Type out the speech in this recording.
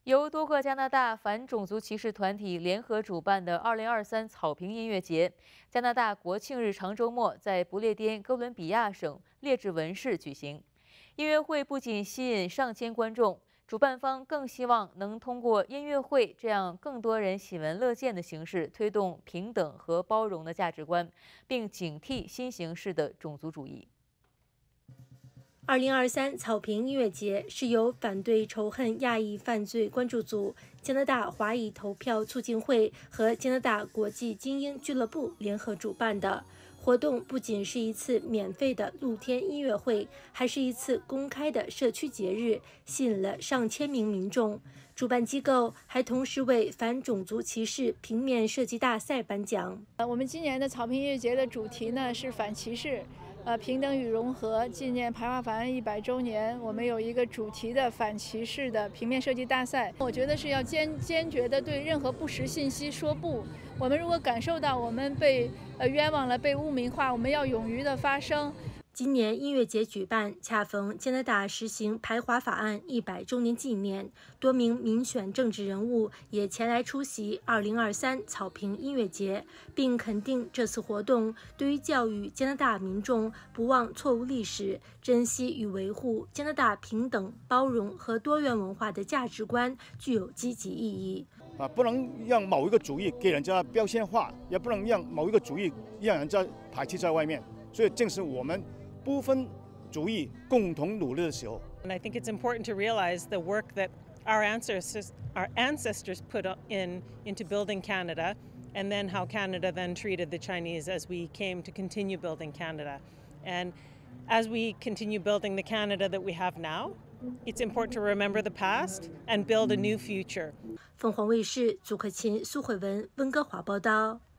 由多个加拿大反种族歧视团体联合主办的2023草坪音乐节，加拿大国庆日长周末在不列颠哥伦比亚省列治文市举行。音乐会不仅吸引上千观众，主办方更希望能通过音乐会这样更多人喜闻乐见的形式，推动平等和包容的价值观，并警惕新形式的种族主义。 2023草坪音乐节是由反对仇恨亚裔犯罪关注组、加拿大华裔投票促进会和加拿大国际精英俱乐部联合主办的。活动不仅是一次免费的露天音乐会，还是一次公开的社区节日，吸引了上千名民众。主办机构还同时为反种族歧视平面设计大赛颁奖。 我们今年的草坪音乐节的主题呢是反歧视。平等与融合，纪念排华法案100周年，我们有一个主题的反歧视的平面设计大赛。我觉得是要坚决的对任何不实信息说不。我们如果感受到我们被冤枉了、被污名化，我们要勇于的发声。 今年音乐节举办，恰逢加拿大实行排华法案100周年纪念，多名民选政治人物也前来出席2023草坪音乐节，并肯定这次活动对于教育加拿大民众不忘错误历史、珍惜与维护加拿大平等、包容和多元文化的价值观具有积极意义。 不能让某一个主义给人家标签化，也不能让某一个主义让人家排斥在外面。所以正是我们不分主义共同努力的时候。 And I think it's important to realize the work that our ancestors put into building Canada, and then how Canada then treated the Chinese as we came to continue building Canada. And as we continue building the Canada that we have now, it's important to remember the past and build a new future. 凤凰卫视祖克勤、苏慧文、温哥华报道。